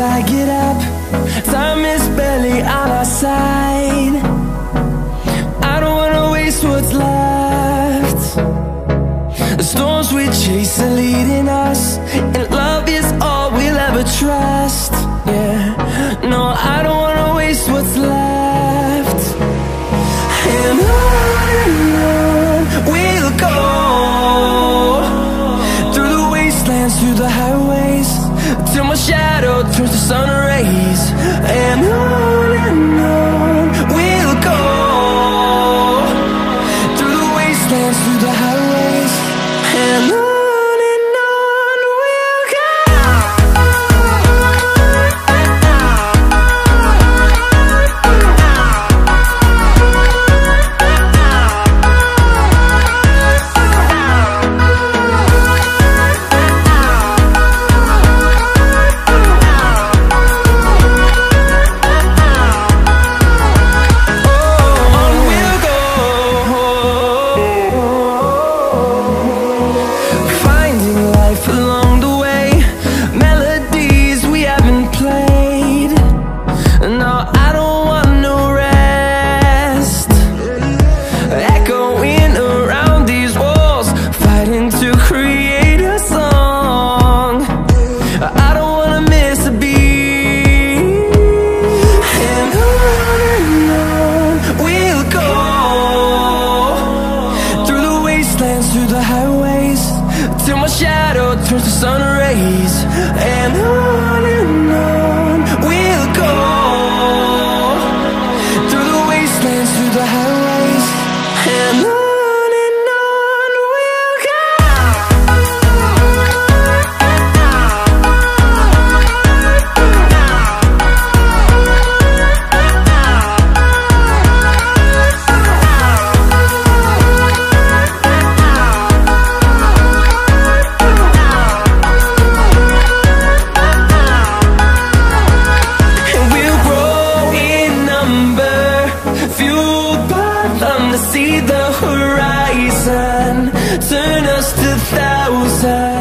I get up, time is barely on our side. I don't wanna waste what's left. The storms we chase are leading us, and love is all we'll ever trust. Yeah, no, I don't wanna waste what's left. And on we'll go, through the wastelands, through the highways, till my shadow turns to sun rays. And on we'll go, through the wastelands, through the highways, and on we'll go. Through the highways, till my shadow turns to sun rays. And on we'll go, through the wastelands, through the highways, and on we'll go. To see the horizon, turn us to thousands.